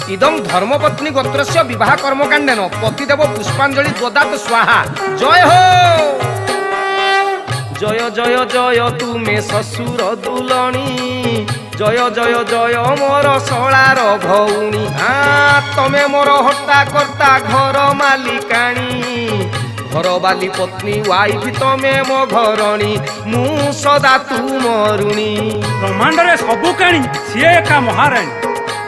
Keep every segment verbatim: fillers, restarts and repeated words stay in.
इदं धर्मपत्नी गोत्रस्य विवाह कर्मकाण्डेन पतिदेव पुष्पांजलि ददात स्वाहा। जय हो जय जय जय तुमे ससुर दुलणी जय जय जय मोर शलार भौणी। हाँ तमे मोर हट्टा कर्ता घर मालिकाणी घर बाली पत्नी वाइफ तमे मो घरणी मु सदा तू मरुणी। ब्रह्मांड रे सबु काणी सिए एका महाराणी।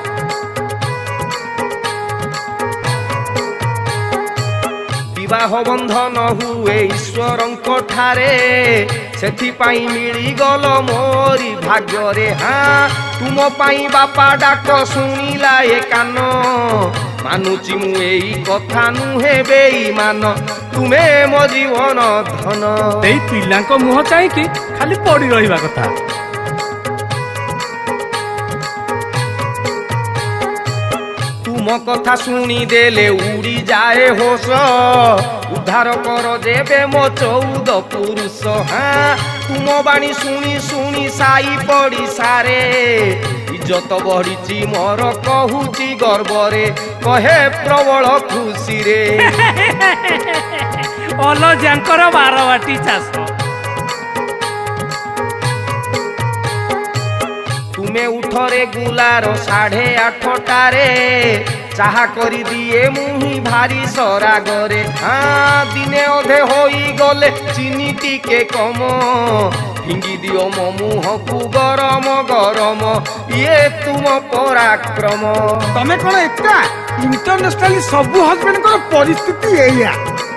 विवाह बंधन हुए ईश्वर ठारे सेथिपाई मिली गल मोरी भाग्य रे। हाँ तुम पाई बापा डाक शुणिला ए कान मानुची मु एई कथा नुहे बेईमान तुमे मो जीवन धन। एई पिलांको मुह चाहिकी खाली पड़ी रहिबा कथा। तुम कथा शुणी देले उड़ी जाए होश उद्धार कर जेबे मो चौद पुरुष। हाँ तुम बाणी शुणी शुणी साई पड़ी सारे इज्जत बढ़ी मोर कहूची गर्वरे कहे प्रबल खुशी रे। अल जांकर बारवाटी चाष तुमे उठरे गुलार साढ़े आठटारे चाहा करी दिए मुही भारी सरागरे। हाँ दिने अधे होई गले चीनी टिके कम फिंगी दियो मो मुह को गरम गरम ये तुम पराक्रम। तमे कौन एका इंटरनेशनली सबु हस्बैंड को परिस्थिति एया।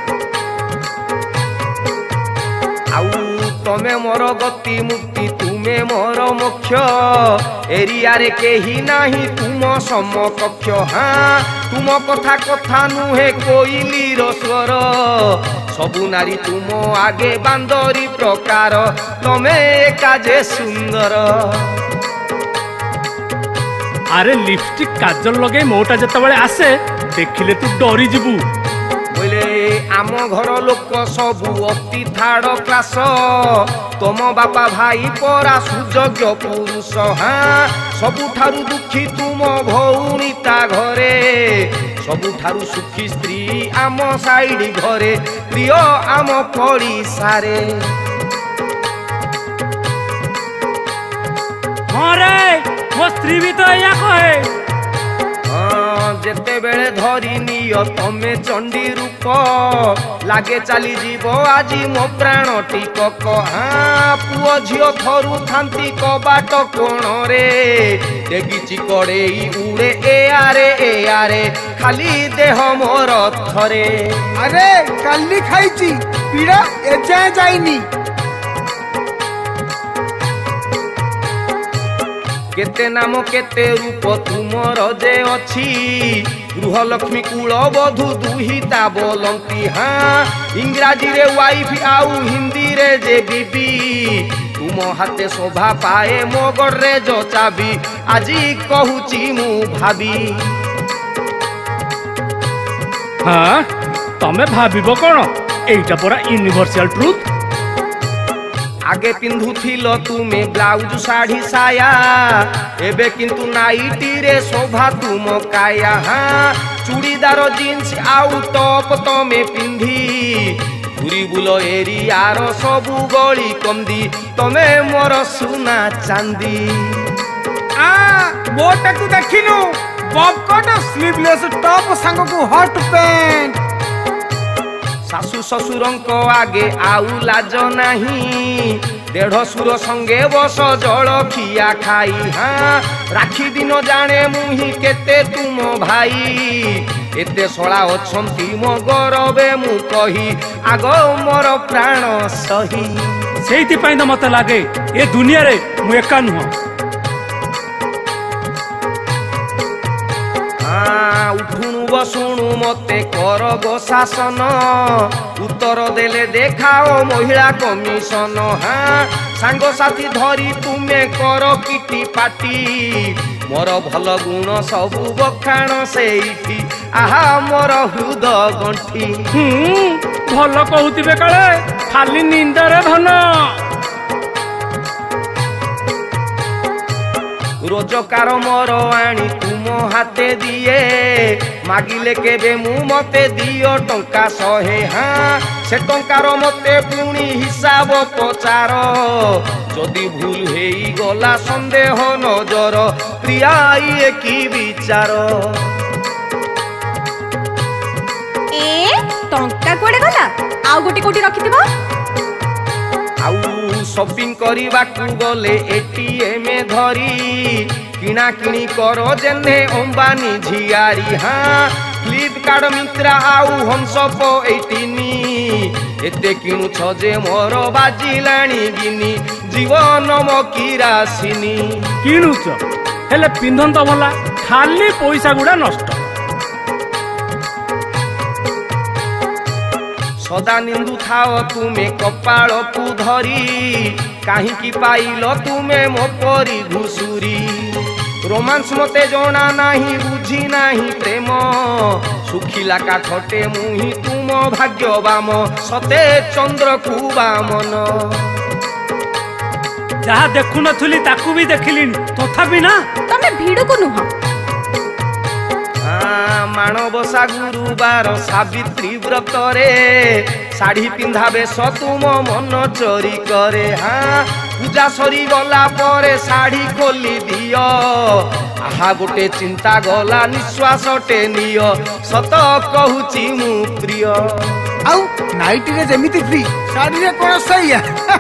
आउ तमे मोर गति मुक्ति तुमे मोर मोक्ष एरिया रे केही नाही तुम समकक्ष। हाँ तुम कथा कथा नुहे कोइली रो स्वर सबु नारी तुम आगे बांदरी प्रकार तमे एका जे सुंदर। अरे लिपस्टिक काजल लगे मोटा जतबेले आसे देखिले तू डरी जिबू। बोले आम घर लोक सबु अति थाड़ क्लास तुम बापा भाई परा सुयोग्य पुरुष। हाँ सबुठारु दुखी तुम भौणी ता घरे सबुठारु सुखी स्त्री आम साइड घरे प्रिय आम पड़िसारे। हाँ रे मो स्त्री भी तो या कहे। हाँ जेते बेले धरी नियो तमे चंडी रूप लागे चली जीव आजी मो प्राण टिकक। हाँ पुओ झियो थरु थांती कबाट कोण रे देगिची कड़ेई उड़े ए आरे ए आरे खाली देह मोर थरे। अरे काली खाईची पीड़ा एजाए जाइनी। केते नाम केते रूप तुमर जे अछि गृहलक्ष्मी कुल बधु दुहिता बोलंती। हाँ इंग्राजी रे वाइफ आउ हिंदी रे जे बीबी तुम हाथे शोभा पाए मोगड़ रे जो चाबी आजी कहूची मु भाबी। हाँ तमे भाबिबो कोन एटा पूरा यूनिवर्सल ट्रुथ। आगे पिंधुथिल तुमे ब्लाउज साड़ी साया एबे किंतु नाइटी रे शोभा तुम काया। हाँ चूड़ीदार जीन्स आउ टॉप तमे पिंधी घुरी बुलो एरियार सबु गली कंदी तमे मोर सुना चांदी। आ मोटा तू देखिनु बॉब कट स्लीवलेस टॉप संग को हॉट पैंट। सासु ससुरंको आगे आउ लाज नाही देढ़ सुर संगे बस जल खिया खाई। हाँ राखी दिन जाने मुही केते तुम भाई एते शला अछंती मो गरबे मु कही आग मोर प्राण सही। सेहिति पई तो मते लागे ए दुनिया रे मु एका नुह। हाँ उठुनु बसुनु मते कर गो शासन उत्तर देले देखाओ महिला कमिशन। हाँ सांग साथी धरी तुमे कर किटी पाटी मोर भल गुण सबु बखाण सेठी आहा मोर हृदय गंठी। भल कहूतिबे काले खाली निंदरे धन। रोजगार मोर आनी तुम ମୋ ହାତେ ଦିଏ ମାଗିଲେ କେବେ ମୁଁ ମତେ ଦିଅ ଟଙ୍କା ଶହେ ହାଁ ସେ ଟଙ୍କାର ମତେ ପୁଣି ହିସାବ ପଚାର ଯଦି ଭୁଲ ହେଇଗଲା ସନ୍ଦେହ ନଜର ପ୍ରିୟା ଇଏ କି ବିଚାର ଏ ଟଙ୍କା କୁଆଡେ ଗଲା ଆଉ ଗୋଟେ କୋଟି ରଖିଥିବ ଆଉ ସପିଂ କରିବାକୁ ଗଲେ ଏଟିଏମ୍ ଧରି କିଣା କିଣି କର ଯେନେ ଅମ୍ବାନୀ ଝିଆରୀ ହାଁ ଫ୍ଲିପକାର୍ଟ ମିତ୍ରା ଆଉ ହଂସପ ଏଇଟିନି ଏତେ କିଣୁଛ ଯେ ମୋର ବାଜିଲାଣି ଗିନି ଜୀବନ ମୋ କିରାସିନି କିଣୁଛ ହେଲେ ପିନ୍ଧନ୍ତ ଭଲା ଖାଲି ପଇସା ଗୁଡା ନଷ୍ଟ ସଦା ନିନ୍ଦୁ ଥାଅ ତୁମେ କପାଳକୁ ଧରି କାହିଁକି ପାଇଲ ତୁମେ ମୋ ପରି ଘୁଷୁରୀ ରୋମାନ୍ସ ମତେ ଜଣା ନାହିଁ ବୁଝି ନାହିଁ ପ୍ରେମ ଶୁଖିଲା କାଠଟେ ମୁହିଁ ତୁମ ଭାଗ୍ୟବାମ ସତେ ଚନ୍ଦ୍ରକୁ ବାମନ ଯାହା ଦେଖୁନଥିଲି ତାକୁ ବି ଦେଖିଲିଣି ତଥାପି ନା ତମେ ଭିଡକୁ ନୁହଁ ମାଣବସା ଗୁରୁବାର ସାବିତ୍ରୀ ବ୍ରତରେ ଶାଢ଼ୀ ପିନ୍ଧା ବେଶ ତୁମ ମନ ଚୋରି କରେ ହାଁ ପୂଜା ସରିଗଲା ପରେ ଶାଢ଼ୀ ଖୋଲି ଦିଅ ଆହା ଗୋଟେ ଚିନ୍ତା ଗଲା ନିଶ୍ୱାସଟେ ନିଅ ସତ କହୁଛି ମୁଁ ପ୍ରିୟ ଆଉ ନାଇଟିରେ ଯେମିତି ଫ୍ରି ଶାଢ଼ୀରେ କଣ ସେଇଆ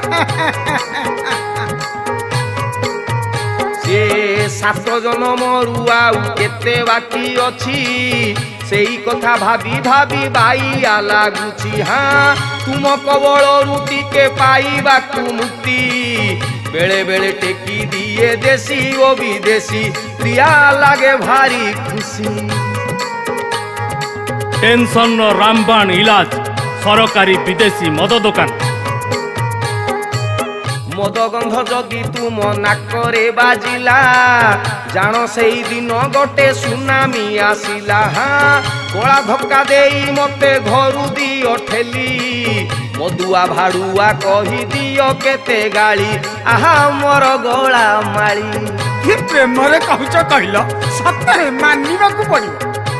ସେ ସାତ ଜନମରୁ ଆଉ କେତେ ବାକି ଅଛି ସେଇ କଥା ଭାବି ଭାବି ବାଇଆ ଲାଗୁଛି ହାଁ ତୁମ କବଳରୁ ଟିକେ ପାଇବାକୁ ମୁକ୍ତି ବେଳେ ବେଳେ ଟେକି ଦିଏ ଦେଶୀ ଓ ବିଦେଶୀ ପ୍ରିୟା ଲାଗେ ଭାରି ଖୁସି ଟେନସନ ରାମବାଣ ଇଲାଜ ସରକାରୀ ବିଦେଶୀ ମଦ ଦୋକାନ ମଦ ଗନ୍ଧ ଯଦି ତୁମ ନାକରେ ବାଜିଲା ଜାଣ ସେଇ ଦିନ ଗୋଟେ ସୁନାମି ଆସିଲା ହାଁ କଳା ଧକ୍କା ଦେଇ ମତେ ଘରୁ ଦିଅ ଠେଲି ମଦୁଆ ଭାଡୁଆ କହିଦିଅ କେତେ ଗାଳି ଆହା ମୋର ଗଳା ମାଳି କି ପ୍ରେମରେ କହୁଛ କହିଲ ସତରେ ମାନିବାକୁ ପଡିବ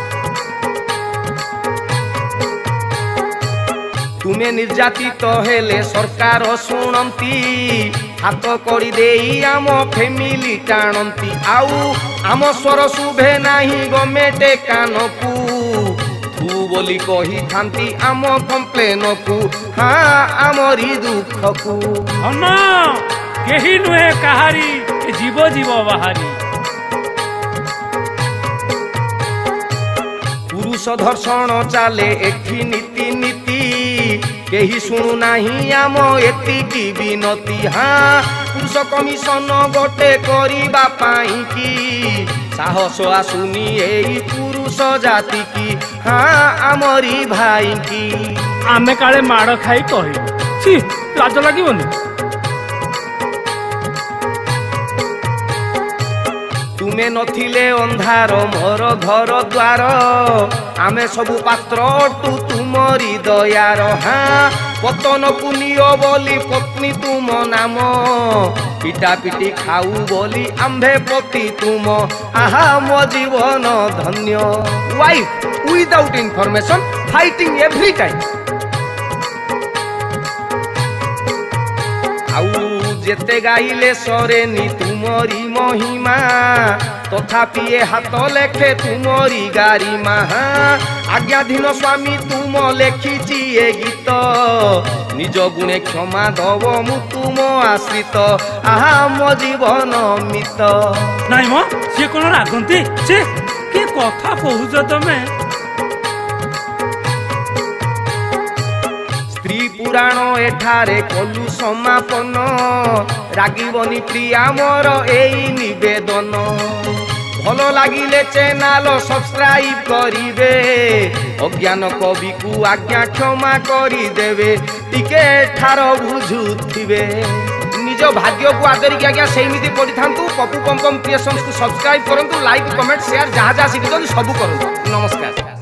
ତୁମେ ନିର୍ଯାତିତ ହେଲେ ସରକାର ଶୁଣନ୍ତି ହାତ କରି ଦେଇ ଆମ ଫ୍ୟାମିଲି ଟାଣନ୍ତି ଆଉ ଆମ ସ୍ୱର ଶୁଭେ ନାହିଁ ଗମେଣ୍ଟ କାନକୁ ତୁ ବୋଲି କହିଥାନ୍ତି ଆମ କମ୍ପ୍ଲେନକୁ ହାଁ ଆମରି ଦୁଃଖକୁ ନା କେହି ନୁହେଁ କାହାରି ଜୀବ ଜୀବ ବାହାରି ପୁରୁଷ ଧର୍ଷଣ ଚାଲେ ଏଠି ନୀତି ନୀତି କେହି ଶୁଣୁ ନାହିଁ ଆମ ଏତିକି ବିନତି ହାଁ ପୁରୁଷ କମିଶନ ଗୋଟେ କରିବା ପାଇଁ କି ସାହସ ଆସୁନି ଏଇ ପୁରୁଷ ଜାତି କି ହାଁ ଆମରି ଭାଇ କି ଆମେ କାଳେ ମାଡ଼ ଖାଇ କହିବୁ ଛି ଲାଜ ଲାଗିବନି ତୁମେ ନଥିଲେ ଅନ୍ଧାର ମୋର ଘର ଦ୍ୱାର ଆମେ ସବୁ ପାତ୍ର ଅଟୁ ତୁମରି ଦୟାର ହାଁ ପତନକୁ ନିଅ ବୋଲି ପତ୍ନୀ ତୁମ ନାମ ପିଟା ପିଟି ଖାଉ ବୋଲି ଆମ୍ଭେ ପତି ତୁମ ଆହା ମୋ ଜୀବନ ଧନ୍ୟ wife without information fighting every time ଆଉ ଯେତେ ଗାଇଲେ ସରେନି ତୁମରି ମହିମା ତଥାପି ଏ ହାତ ଲେଖେ ତୁମରି ଗାରିମା ଆଜ୍ଞାଧୀନ ସ୍ୱାମୀ ତୁମ ଲେଖିଛି ଏ ଗୀତ ନିଜ ଗୁଣେ କ୍ଷମା ଦବ ମୁଁ ତୁମ ଆଶ୍ରିତ ଆହା ମୋ ଜୀବନ ମିତ ନାଇଁ ମ ସିଏ କଣ ରାଗନ୍ତି ସେ କି କଥା କହୁଛ ତମେ ସ୍ତ୍ରୀ ପୁରାଣ ଏଠାରେ କଲୁ ସମାପନ ରାଗିବନି ପ୍ରିୟା ମୋର ଏଇ ନିବେଦନ ଭଲ ଲାଗିଲେ ଚ୍ୟାନେଲ ସବସ୍କ୍ରାଇବ କରିବେ ଅଜ୍ଞାନ କବିକୁ ଆଜ୍ଞା କ୍ଷମା କରିଦେବେ ଟିକେ ଠାର ବୁଝୁଥିବେ ନିଜ ଭାଗ୍ୟକୁ ଆଦରିକି ଆଜ୍ଞା ସେମିତି ପଢିଥାନ୍ତୁ ପପୁ ପମ୍ପମ୍ କ୍ରିଏସନ୍ସକୁ ସବସ୍କ୍ରାଇବ କରନ୍ତୁ ଲାଇକ୍ କମେଣ୍ଟ ସେୟାର ଯାହା ଯାହା ଶିଖିଛନ୍ତି ସବୁ କରନ୍ତୁ ନମସ୍କାର।